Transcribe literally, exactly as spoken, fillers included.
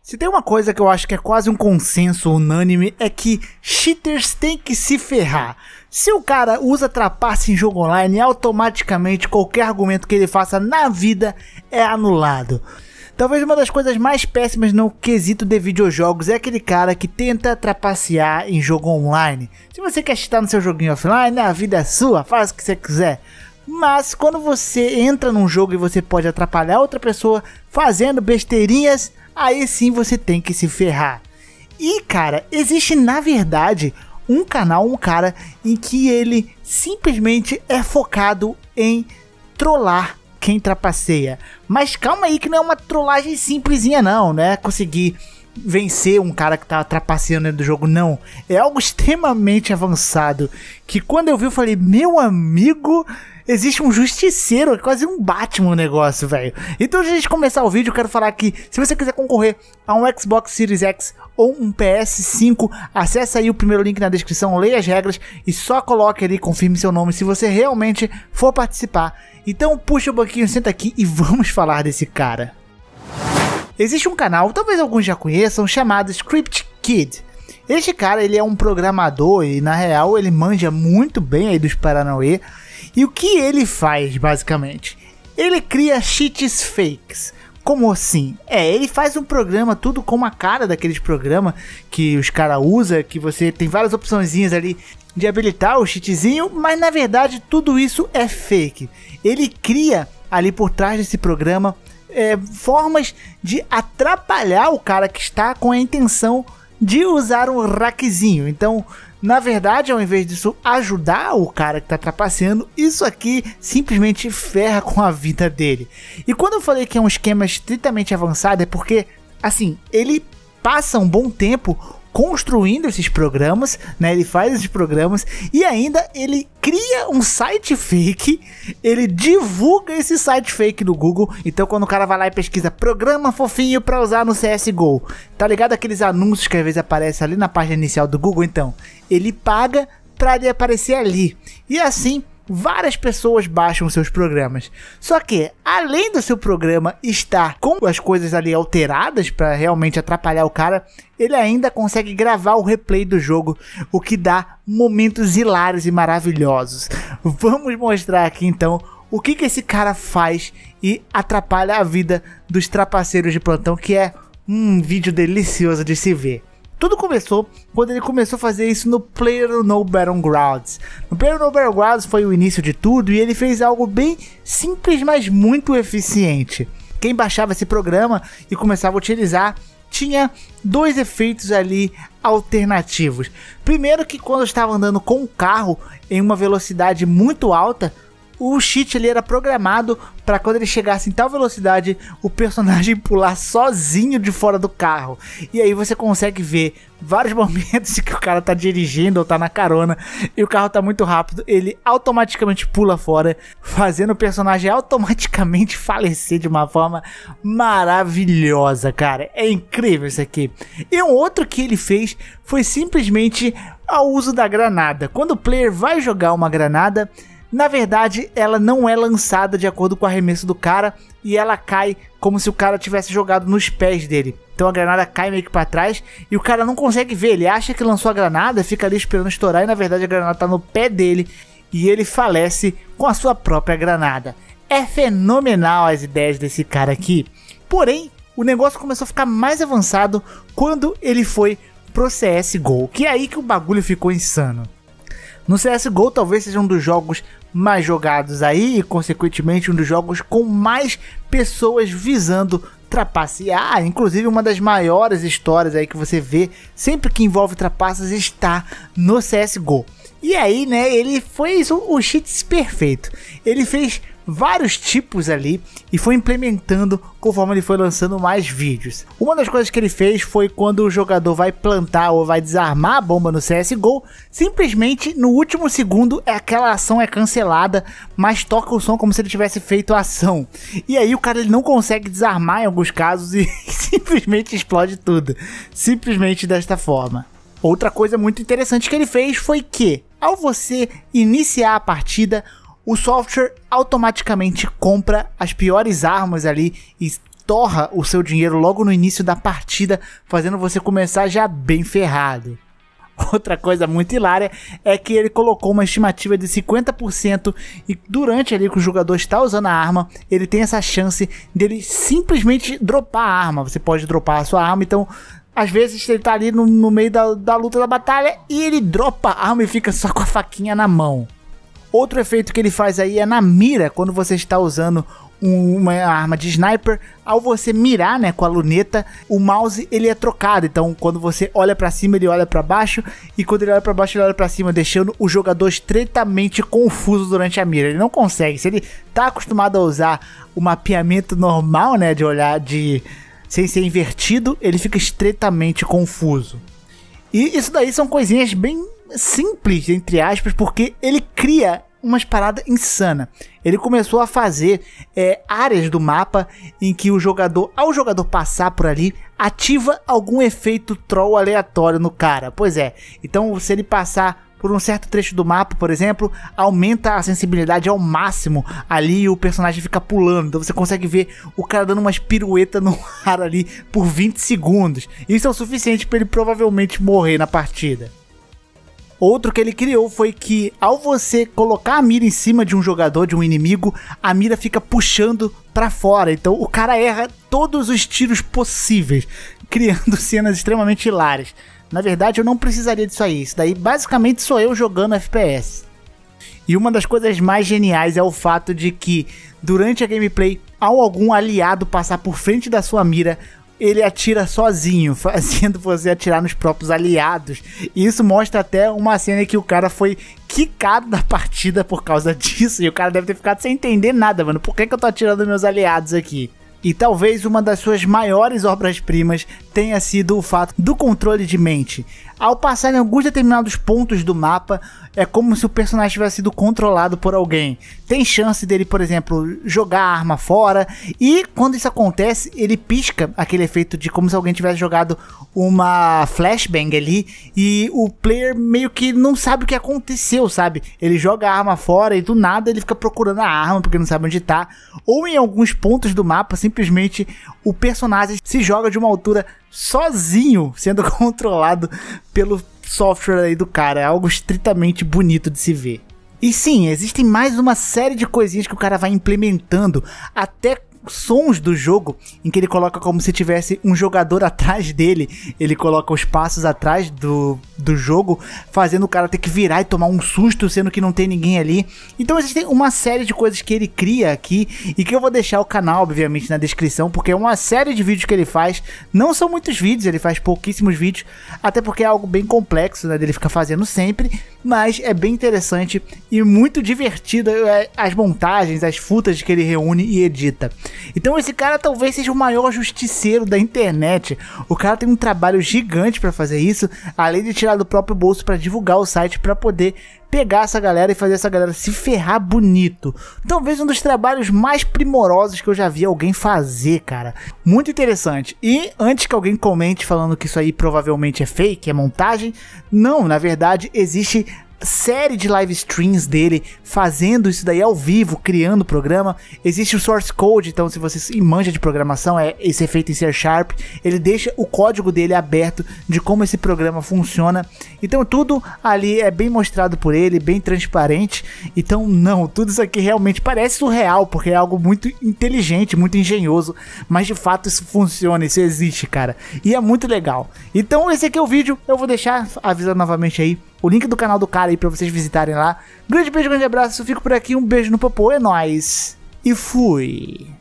Se tem uma coisa que eu acho que é quase um consenso unânime, é que cheaters têm que se ferrar. Se o cara usa trapaça em jogo online, automaticamente qualquer argumento que ele faça na vida é anulado. Talvez uma das coisas mais péssimas no quesito de videojogos é aquele cara que tenta trapacear em jogo online. Se você quer cheatar no seu joguinho offline, a vida é sua, faz o que você quiser. Mas quando você entra num jogo e você pode atrapalhar outra pessoa fazendo besteirinhas, aí sim você tem que se ferrar. E cara, existe na verdade um canal, um cara em que ele simplesmente é focado em trollar quem trapaceia. Mas calma aí que não é uma trollagem simplesinha não, né? Conseguir vencer um cara que tá trapaceando dentro do jogo, não. É algo extremamente avançado, que quando eu vi eu falei, meu amigo, existe um justiceiro, é quase um Batman o negócio, velho. Então antes de começar o vídeo, eu quero falar que se você quiser concorrer a um Xbox Series X ou um P S cinco, acessa aí o primeiro link na descrição, leia as regras e só coloque ali, confirme seu nome se você realmente for participar. Então puxa o banquinho, senta aqui e vamos falar desse cara. Existe um canal, talvez alguns já conheçam, chamado Script Kid. Este cara, ele é um programador e na real ele manja muito bem aí dos Paranauê. E o que ele faz basicamente? Ele cria cheats fakes. Como assim? É, ele faz um programa tudo com a cara daqueles programas que os caras usam, que você tem várias opçõezinhas ali de habilitar o cheatzinho, mas na verdade tudo isso é fake. Ele cria ali por trás desse programa é, formas de atrapalhar o cara que está com a intenção de usar um hackzinho. Então, na verdade, ao invés disso ajudar o cara que está trapaceando, isso aqui simplesmente ferra com a vida dele. E quando eu falei que é um esquema estritamente avançado, é porque, assim, ele passa um bom tempo construindo esses programas, né? Ele faz esses programas e ainda ele cria um site fake, ele divulga esse site fake no Google. Então quando o cara vai lá e pesquisa programa fofinho para usar no C S G O, tá ligado aqueles anúncios que às vezes aparecem ali na página inicial do Google? Então ele paga para ele aparecer ali e assim várias pessoas baixam seus programas. Só que, além do seu programa estar com as coisas ali alteradas para realmente atrapalhar o cara, ele ainda consegue gravar o replay do jogo, o que dá momentos hilários e maravilhosos. Vamos mostrar aqui então o que, que esse cara faz e atrapalha a vida dos trapaceiros de plantão, que é um vídeo delicioso de se ver. Tudo começou quando ele começou a fazer isso no PlayerUnknown's Battlegrounds. No PlayerUnknown's Battlegrounds foi o início de tudo e ele fez algo bem simples, mas muito eficiente. Quem baixava esse programa e começava a utilizar tinha dois efeitos ali alternativos. Primeiro, que quando eu estava andando com o carro em uma velocidade muito alta, o cheat ele era programado para quando ele chegasse em tal velocidade, o personagem pular sozinho de fora do carro. E aí você consegue ver vários momentos que o cara tá dirigindo ou tá na carona e o carro tá muito rápido, ele automaticamente pula fora, fazendo o personagem automaticamente falecer de uma forma maravilhosa, cara. É incrível isso aqui. E um outro que ele fez foi simplesmente o uso da granada. Quando o player vai jogar uma granada, na verdade, ela não é lançada de acordo com o arremesso do cara e ela cai como se o cara tivesse jogado nos pés dele. Então a granada cai meio que para trás e o cara não consegue ver. Ele acha que lançou a granada, fica ali esperando estourar e na verdade a granada tá no pé dele e ele falece com a sua própria granada. É fenomenal as ideias desse cara aqui. Porém, o negócio começou a ficar mais avançado quando ele foi pro C S G O, que é aí que o bagulho ficou insano. No C S G O talvez seja um dos jogos mais jogados aí e consequentemente um dos jogos com mais pessoas visando trapacear. Inclusive uma das maiores histórias aí que você vê sempre que envolve trapaças está no C S G O. E aí, né, ele fez o, o cheats perfeito. Ele fez vários tipos ali e foi implementando conforme ele foi lançando mais vídeos. Uma das coisas que ele fez foi quando o jogador vai plantar ou vai desarmar a bomba no C S G O, simplesmente no último segundo aquela ação é cancelada, mas toca o som como se ele tivesse feito a ação. E aí o cara ele não consegue desarmar em alguns casos e simplesmente explode tudo. Simplesmente desta forma. Outra coisa muito interessante que ele fez foi que, ao você iniciar a partida, o software automaticamente compra as piores armas ali e torra o seu dinheiro logo no início da partida, fazendo você começar já bem ferrado. Outra coisa muito hilária é que ele colocou uma estimativa de cinquenta por cento e durante ali que o jogador está usando a arma, ele tem essa chance dele simplesmente dropar a arma. Você pode dropar a sua arma, então às vezes ele tá ali no, no meio da, da luta da batalha e ele dropa a arma e fica só com a faquinha na mão. Outro efeito que ele faz aí é na mira, quando você está usando uma arma de sniper, ao você mirar, né, com a luneta, o mouse ele é trocado, então quando você olha pra cima ele olha pra baixo, e quando ele olha pra baixo ele olha pra cima, deixando o jogador estreitamente confuso durante a mira. Ele não consegue, se ele tá acostumado a usar o mapeamento normal, né, de olhar de sem ser invertido, ele fica estreitamente confuso. E isso daí são coisinhas bem simples, entre aspas, porque ele cria umas paradas insanas. Ele começou a fazer é, áreas do mapa em que o jogador, ao jogador passar por ali, ativa algum efeito troll aleatório no cara. Pois é, então se ele passar por um certo trecho do mapa, por exemplo, aumenta a sensibilidade ao máximo ali e o personagem fica pulando. Então você consegue ver o cara dando umas piruetas no ar ali por vinte segundos. Isso é o suficiente para ele provavelmente morrer na partida. Outro que ele criou foi que ao você colocar a mira em cima de um jogador, de um inimigo, a mira fica puxando pra fora. Então o cara erra todos os tiros possíveis, criando cenas extremamente hilárias. Na verdade eu não precisaria disso aí, isso daí basicamente sou eu jogando F P S. E uma das coisas mais geniais é o fato de que durante a gameplay, ao algum aliado passar por frente da sua mira, ele atira sozinho, fazendo você atirar nos próprios aliados. E isso mostra até uma cena que o cara foi quicado da partida por causa disso. E o cara deve ter ficado sem entender nada, mano. Por que que eu tô atirando meus aliados aqui? E talvez uma das suas maiores obras-primas tenha sido o fato do controle de mente. Ao passar em alguns determinados pontos do mapa, é como se o personagem tivesse sido controlado por alguém. Tem chance dele, por exemplo, jogar a arma fora, e quando isso acontece, ele pisca aquele efeito de como se alguém tivesse jogado uma flashbang ali, e o player meio que não sabe o que aconteceu, sabe? Ele joga a arma fora e do nada ele fica procurando a arma porque não sabe onde tá, ou em alguns pontos do mapa, simplesmente o personagem se joga de uma altura sozinho, sendo controlado pelo software aí do cara. É algo estritamente bonito de se ver. E sim, existem mais uma série de coisinhas que o cara vai implementando, até sons do jogo, em que ele coloca como se tivesse um jogador atrás dele. Ele coloca os passos atrás do, do jogo, fazendo o cara ter que virar e tomar um susto, sendo que não tem ninguém ali. Então existem uma série de coisas que ele cria aqui, e que eu vou deixar o canal, obviamente, na descrição, porque é uma série de vídeos que ele faz. Não são muitos vídeos, ele faz pouquíssimos vídeos, até porque é algo bem complexo, né, dele ficar fazendo sempre, mas é bem interessante e muito divertido é, as montagens, as footage que ele reúne e edita. Então esse cara talvez seja o maior justiceiro da internet. O cara tem um trabalho gigante para fazer isso, além de tirar do próprio bolso para divulgar o site, para poder pegar essa galera e fazer essa galera se ferrar bonito. Talvez um dos trabalhos mais primorosos que eu já vi alguém fazer, cara. Muito interessante. E antes que alguém comente falando que isso aí provavelmente é fake, é montagem, não, na verdade existe série de live streams dele fazendo isso daí ao vivo, criando o programa. Existe o source code, então se você manja de programação, é esse é feito em C Sharp, ele deixa o código dele aberto de como esse programa funciona. Então tudo ali é bem mostrado por ele, bem transparente. Então não, tudo isso aqui realmente parece surreal, porque é algo muito inteligente, muito engenhoso, mas de fato isso funciona, isso existe, cara, e é muito legal. Então esse aqui é o vídeo, eu vou deixar avisando novamente aí o link do canal do cara aí pra vocês visitarem lá. Grande beijo, grande abraço, fico por aqui, um beijo no popô, é nóis, e fui!